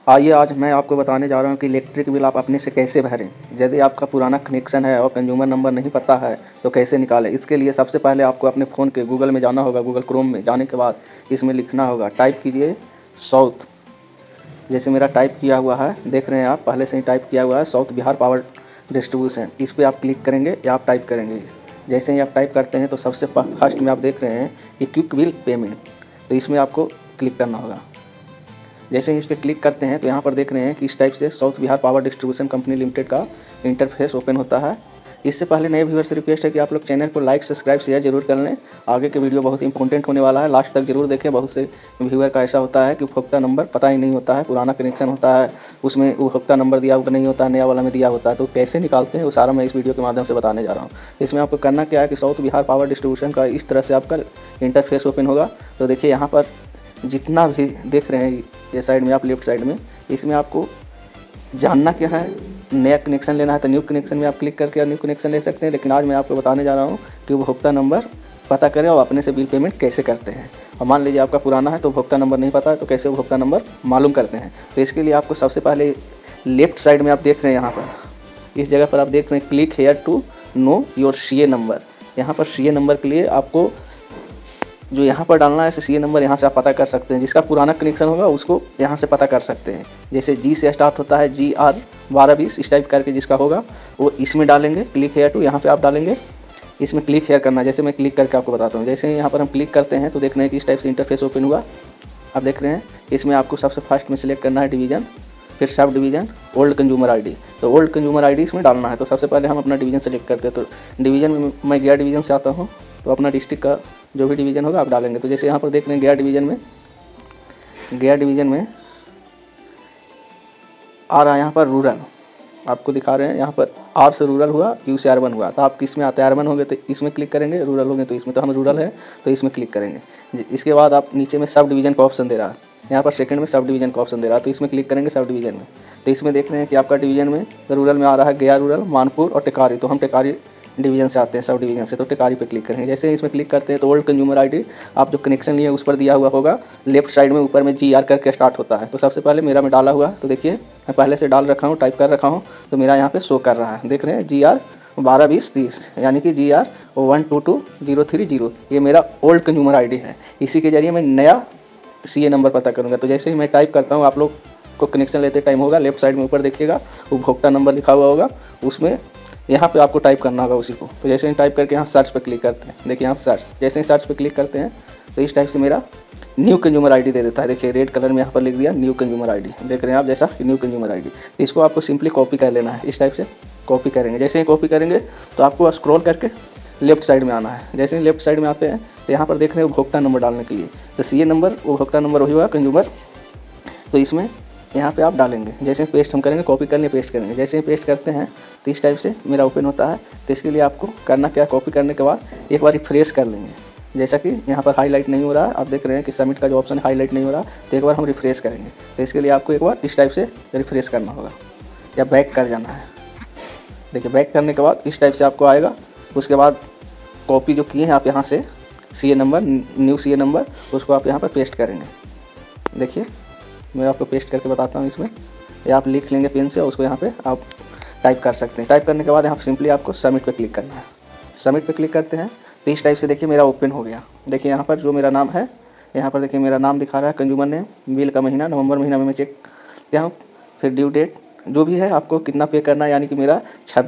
आइए आज मैं आपको बताने जा रहा हूँ कि इलेक्ट्रिक बिल आप अपने से कैसे भरें। यदि आपका पुराना कनेक्शन है और कंज्यूमर नंबर नहीं पता है तो कैसे निकालें। इसके लिए सबसे पहले आपको अपने फ़ोन के गूगल में जाना होगा। गूगल क्रोम में जाने के बाद इसमें लिखना होगा, टाइप कीजिए साउथ। जैसे मेरा टाइप किया हुआ है, देख रहे हैं आप, पहले से ही टाइप किया हुआ है साउथ बिहार पावर डिस्ट्रीब्यूशन। इस पर आप क्लिक करेंगे या आप टाइप करेंगे। जैसे ही आप टाइप करते हैं तो सबसे फर्स्ट में आप देख रहे हैं कि क्विक बिल पेमेंट, तो इसमें आपको क्लिक करना होगा। जैसे ही इस पर क्लिक करते हैं तो यहाँ पर देख रहे हैं कि इस टाइप से south Bihar power distribution company limited का इंटरफेस ओपन होता है। इससे पहले नए व्यूअर से रिक्वेस्ट है कि आप लोग चैनल को लाइक सब्सक्राइब शेयर जरूर कर लें। आगे के वीडियो बहुत इंपॉर्टेंट होने वाला है, लास्ट तक जरूर देखें। बहुत से व्यूअर का ऐसा होता है कि उपभोक्ता नंबर पता ही नहीं होता है, पुराना कनेक्शन होता है उसमें उपभोक्ता नंबर दिया हुआ नहीं होता है, नया वाला में दिया होता है। तो कैसे निकालते हैं वो सारा मैं इस वीडियो के माध्यम से बताने जा रहा हूँ। इसमें आपको करना क्या है कि साउथ बिहार पावर डिस्ट्रीब्यूशन का इस तरह से आपका इंटरफेस ओपन होगा। तो देखिए यहाँ पर जितना भी देख रहे हैं ये साइड में आप लेफ्ट साइड में, इसमें आपको जानना क्या है, नया कनेक्शन लेना है तो न्यू कनेक्शन में आप क्लिक करके न्यू कनेक्शन ले सकते हैं। लेकिन आज मैं आपको बताने जा रहा हूँ कि उपभोक्ता नंबर पता करें और अपने से बिल पेमेंट कैसे करते हैं। और मान लीजिए आपका पुराना है तो उपभोक्ता नंबर नहीं पता है तो कैसे उपभोक्ता नंबर मालूम करते हैं। तो इसके लिए आपको सबसे पहले लेफ्ट साइड में आप देख रहे हैं, यहाँ पर इस जगह पर आप देख रहे हैं click here to know your CA number. यहाँ पर CA नंबर के लिए आपको जो यहाँ पर डालना है CA नंबर यहाँ से आप पता कर सकते हैं। जिसका पुराना कनेक्शन होगा उसको यहाँ से पता कर सकते हैं। जैसे G से स्टार्ट होता है GR 1220 इस टाइप करके जिसका होगा वो इसमें डालेंगे। क्लिक हेयर टू यहाँ पे आप डालेंगे, इसमें क्लिक हेयर करना है। जैसे मैं क्लिक करके आपको बताता हूँ। जैसे यहाँ पर हम क्लिक करते हैं तो देख रहे हैं कि इस टाइप से इंटरफेस ओपन हुआ। आप देख रहे हैं इसमें आपको सबसे फर्स्ट में सिलेक्ट करना है डिवीज़न, फिर sub division, old consumer ID। तो ओल्ड कंज्यूमर ID इसमें डालना है। तो सबसे पहले हम अपना डिवीज़न सेलेक्ट करते हैं। तो डिवीज़न में मैं गया डिवीज़न से आता हूँ, तो अपना डिस्ट्रिक्ट का जो भी डिवीज़न होगा आप डालेंगे। तो जैसे यहाँ पर देख रहे हैं गया डिवीज़न में आ रहा है यहाँ पर रूरल, आपको दिखा रहे हैं यहाँ पर R से रूरल हुआ, U से अर्बन हुआ। तो आप किस में आते हैं, अर्बन होंगे तो इसमें क्लिक करेंगे, रूरल होंगे तो इसमें। तो हम रूरल है तो इसमें क्लिक करेंगे। इसके बाद आप नीचे में सब डिवीज़न का ऑप्शन दे रहा है, यहाँ पर सेकंड में सब डिवीज़न का ऑप्शन दे रहा है तो इसमें क्लिक करेंगे सब डिवीज़न में। तो इसमें देख रहे हैं कि आपका डिवीज़न में रूरल में आ रहा है गया रूरल, मानपुर और टेकारी। तो हम टेकारी डिवीज़न से आते हैं, सब डिवीज़न से, तो टेकारी पे क्लिक करेंगे। जैसे इसमें क्लिक करते हैं तो ओल्ड कंज्यूमर ID आप जो कनेक्शन लिए उस पर दिया हुआ होगा, लेफ्ट साइड में ऊपर में GR करके स्टार्ट होता है। तो सबसे पहले मेरा में डाला हुआ, तो देखिए मैं पहले से डाल रखा हूँ, टाइप कर रखा हूँ, तो मेरा यहाँ पे शो कर रहा है। देख रहे हैं GR 122030 यानी कि GR 122030 ये मेरा ओल्ड कंज्यूमर ID है। इसी के जरिए मैं नया CA नंबर पता करूँगा। तो जैसे ही मैं टाइप करता हूँ, आप लोग को कनेक्शन लेते टाइम होगा, लेफ्ट साइड में ऊपर देखिएगा उपभोक्ता नंबर लिखा हुआ होगा, उसमें यहाँ पे आपको टाइप करना होगा उसी को। तो जैसे ही टाइप करके यहाँ सर्च पे क्लिक करते हैं, देखिए यहाँ सर्च, जैसे ही सर्च पे क्लिक करते हैं तो इस टाइप से मेरा न्यू कंज्यूमर ID दे देता है। देखिए रेड कलर में यहाँ पर लिख दिया न्यू कंज्यूमर ID, देख रहे हैं आप जैसा न्यू कंज्यूमर ID। तो इसको आपको सिंपली कॉपी कर लेना है, इस टाइप से कॉपी करेंगे। जैसे ही कॉपी करेंगे तो आपको स्क्रॉल करके लेफ्ट साइड में आना है। जैसे ही लेफ्ट साइड में आते हैं तो यहाँ पर देख रहे हैं उपभोक्ता नंबर डालने के लिए, तो CA नंबर उपभोक्ता नंबर वही हुआ कंज्यूमर, तो इसमें यहाँ पे आप डालेंगे। जैसे पेस्ट हम करेंगे, कॉपी करने पेस्ट करेंगे। जैसे ही पेस्ट करते हैं तो इस टाइप से मेरा ओपन होता है। तो इसके लिए आपको करना क्या, कॉपी करने के बाद एक बार रिफ्रेश कर लेंगे। जैसा कि यहाँ पर हाईलाइट नहीं हो रहा है, आप देख रहे हैं कि सबमिट का जो ऑप्शन हाईलाइट नहीं हो रहा, तो एक बार हम रिफ्रेश करेंगे। तो इसके लिए आपको एक बार इस टाइप से रिफ्रेश करना होगा या बैक कर जाना है। देखिए बैक करने के बाद इस टाइप से आपको आएगा। उसके बाद कॉपी जो किए हैं आप यहाँ से CA number, new CA number, उसको आप यहाँ पर पेस्ट करेंगे। देखिए मैं आपको पेस्ट करके बताता हूँ इसमें, या आप लिख लेंगे पेन से और उसको यहाँ पे आप टाइप कर सकते हैं। टाइप करने के बाद यहाँ सिंपली आपको सबमिट पे क्लिक करना है। सबमिट पे क्लिक करते हैं तो इस टाइप से देखिए मेरा ओपन हो गया। देखिए यहाँ पर जो मेरा नाम है, यहाँ पर देखिए मेरा नाम दिखा रहा है कंज्यूमर नेम, बिल का महीना नवंबर महीना में मैं चेक किया हूँ, फिर ड्यू डेट जो भी है आपको कितना पे करना है, यानी कि मेरा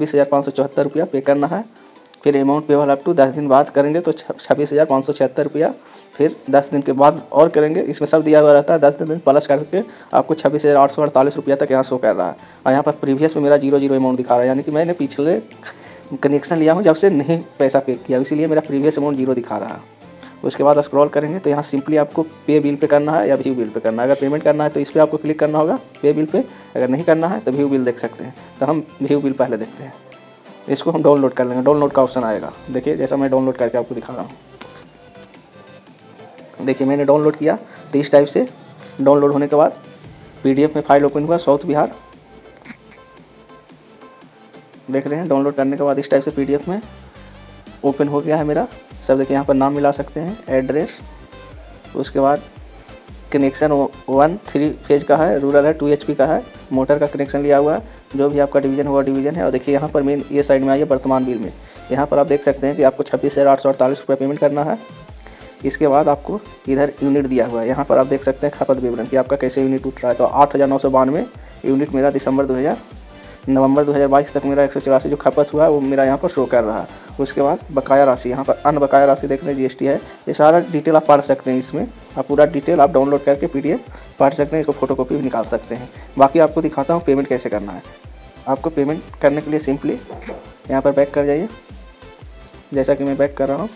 26,574 रुपया पे करना है। फिर अमाउंट पेबल अप टू 10 दिन बाद करेंगे तो 26,576 रुपया, फिर 10 दिन के बाद और करेंगे। इसमें सब दिया हुआ रहता है, 10 दिन प्लस करके आपको 26,848 रुपया तक यहाँ शो कर रहा है। और यहाँ पर प्रीवियस में मेरा 0 अमाउंट दिखा रहा है, यानी कि मैंने पिछले कनेक्शन लिया हूँ जब से नहीं पैसा पे किया, इसीलिए मेरा प्रीवियस अमाउंट 0 दिखा रहा है। उसके बाद स्क्रॉल करेंगे तो यहाँ सिंपली आपको पे बिल पे करना है या व्यू बिल पे करना है। अगर पेमेंट करना है तो इस पर आपको क्लिक करना होगा पे बिल पे, अगर नहीं करना है तो व्यू बिल देख सकते हैं। तो हम व्यू बिल पहले देखते हैं, इसको हम डाउनलोड कर लेंगे। डाउनलोड का ऑप्शन आएगा, देखिए जैसा मैं डाउनलोड करके आपको दिखा रहा हूँ। देखिए मैंने डाउनलोड किया तो इस टाइप से डाउनलोड होने के बाद PDF में फाइल ओपन हुआ साउथ बिहार, देख रहे हैं। डाउनलोड करने के बाद इस टाइप से PDF में ओपन हो गया है मेरा। सब देखिए यहाँ पर नाम मिला सकते हैं, एड्रेस, उसके बाद कनेक्शन 1 3 फेज का है, रूरल है, 2 HP का है, मोटर का कनेक्शन लिया हुआ है। जो भी आपका डिवीज़न होगा डिवीज़न है। और देखिए यहाँ पर मेन ये साइड में आइए वर्तमान बिल में, यहाँ पर आप देख सकते हैं कि आपको 26,848 रुपये पेमेंट करना है। इसके बाद आपको इधर यूनिट दिया हुआ है, यहाँ पर आप देख सकते हैं खपत विवरण कि आपका कैसे यूनिट उठ रहा है। तो 8,992 यूनिट मेरा नवंबर 2022 तक मेरा 184 जो खपत हुआ है वो मेरा यहाँ पर शो कर रहा है। उसके बाद बकाया राशि, यहाँ पर अन्य बकाया राशि देख रहे हैं GST है। ये सारा डिटेल आप पढ़ सकते हैं, इसमें आप पूरा डिटेल आप डाउनलोड करके PDF पढ़ सकते हैं, इसको फोटोकॉपी भी निकाल सकते हैं। बाकी आपको दिखाता हूँ पेमेंट कैसे करना है। आपको पेमेंट करने के लिए सिंपली यहाँ पर बैक कर जाइए, जैसा कि मैं बैक कर रहा हूँ।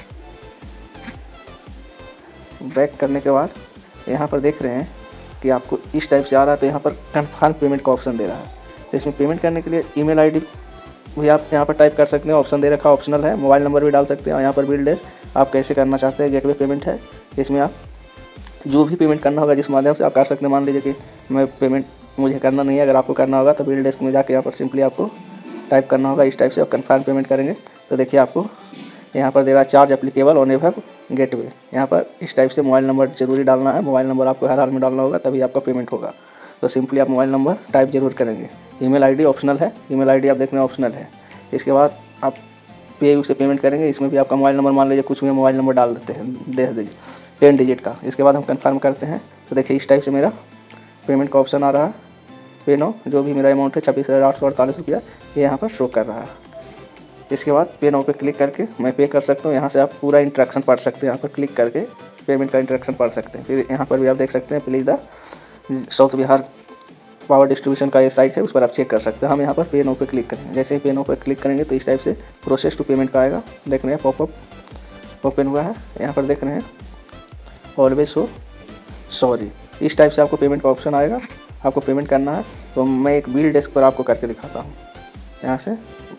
बैक करने के बाद यहाँ पर देख रहे हैं कि आपको इस टाइप से आ रहा है, तो यहाँ पर कन्फर्म पेमेंट का ऑप्शन दे रहा है। तो इसमें पेमेंट करने के लिए ईमेल ID भी आप यहाँ पर टाइप कर सकते हैं, ऑप्शन दे रखा, ऑप्शनल है। मोबाइल नंबर भी डाल सकते हैं। और यहाँ पर बिल डेट आप कैसे करना चाहते हैं, गेटवे पेमेंट है। इसमें आप जो भी पेमेंट करना होगा जिस माध्यम से आप कर सकते हैं। मान लीजिए कि मैं पेमेंट मुझे करना नहीं है, अगर आपको करना होगा तो बिल डेस्क में जाकर यहाँ पर सिंपली आपको टाइप करना होगा इस टाइप से, और कन्फर्म पेमेंट करेंगे। तो देखिए आपको यहाँ पर दे रहा है charge applicable on ever gateway. यहाँ पर इस टाइप से मोबाइल नंबर जरूरी डालना है, मोबाइल नंबर आपको हर हाल में डालना होगा तभी आपका पेमेंट होगा। तो सिंपली आप मोबाइल नंबर टाइप जरूर करेंगे। ईमेल ID ऑप्शनल है, ईमेल ID आप देख रहे हैं ऑप्शनल है। इसके बाद आप PayU से पेमेंट करेंगे, इसमें भी आपका मोबाइल नंबर मान लीजिए कुछ भी मोबाइल नंबर डाल देते हैं, दे दीजिए 10 डिजिट का। इसके बाद हम कंफर्म करते हैं। तो देखिए इस टाइप से मेरा पेमेंट का ऑप्शन आ रहा है। पे नो जो भी मेरा अमाउंट है 26,848 रुपया ये यहाँ पर शो कर रहा है। इसके बाद पे नो पे क्लिक करके मैं पे कर सकता हूँ। यहाँ से आप पूरा इंस्ट्रक्शन पढ़ सकते हैं, यहाँ पर क्लिक करके पेमेंट का इंस्ट्रक्शन पढ़ सकते हैं। फिर यहाँ पर भी आप देख सकते हैं please the south Bihar power distribution का ये साइट है, उस पर आप चेक कर सकते हैं। हम यहाँ पर पे नो पे क्लिक करेंगे। जैसे ही पे नो पे क्लिक करेंगे तो इस टाइप से प्रोसेस टू पेमेंट का आएगा। देख रहे हैं पॉपअप ओपन हुआ है, यहाँ पर देख रहे हैं ऑलवेज सो सॉरी। इस टाइप से आपको पेमेंट का ऑप्शन आएगा, आपको पेमेंट करना है। तो मैं एक बिल डेस्क पर आपको करके दिखाता हूँ। यहाँ से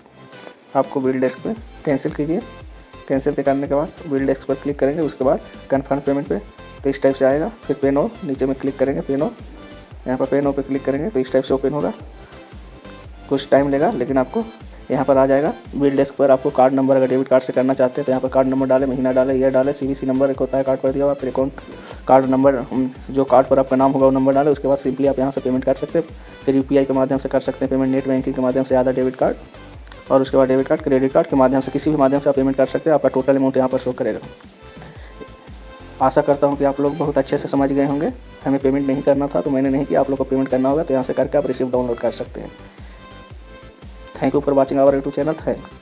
आपको बिल डेस्क पे कैंसिल कीजिए, कैंसिल पे करने के बाद बिल डेस्क पर क्लिक करेंगे, उसके बाद कन्फर्म पेमेंट पे तो इस टाइप से आएगा। फिर पे नो नीचे में क्लिक करेंगे, पे नो यहाँ पर पे नो पे क्लिक करेंगे तो इस टाइप से ओपन होगा। कुछ टाइम लेगा लेकिन आपको यहाँ पर आ जाएगा। बिल डेस्क पर आपको कार्ड नंबर अगर डेबिट कार्ड से करना चाहते हैं तो यहाँ पर कार्ड नंबर डालें, महीना डालें, ईयर डालें, CVC नंबर एक होता है कार्ड पर दिया हुआ, फिर अकाउंट कार्ड नंबर जो कार्ड पर आपका नाम होगा वो नंबर डालें। उसके बाद सिंपली आप यहाँ से पेमेंट कर सकते हैं। फिर UPI के माध्यम से कर सकते हैं पेमेंट, नेट बैंकिंग के माध्यम से, आधा डेबिट कार्ड और उसके बाद डेबिट कार्ड, क्रेडिट कार्ड के माध्यम से, किसी भी माध्यम से आप पेमेंट कर सकते हैं। आपका टोटल अमाउंट यहाँ पर शो करेगा। आशा करता हूँ कि आप लोग बहुत अच्छे से समझ गए होंगे। हमें पेमेंट नहीं करना था तो मैंने नहीं किया, आप लोग को पेमेंट करना होगा तो यहाँ से करके आप रिसीप्ट डाउनलोड कर सकते हैं। Thank you for watching our YouTube channel. Thanks.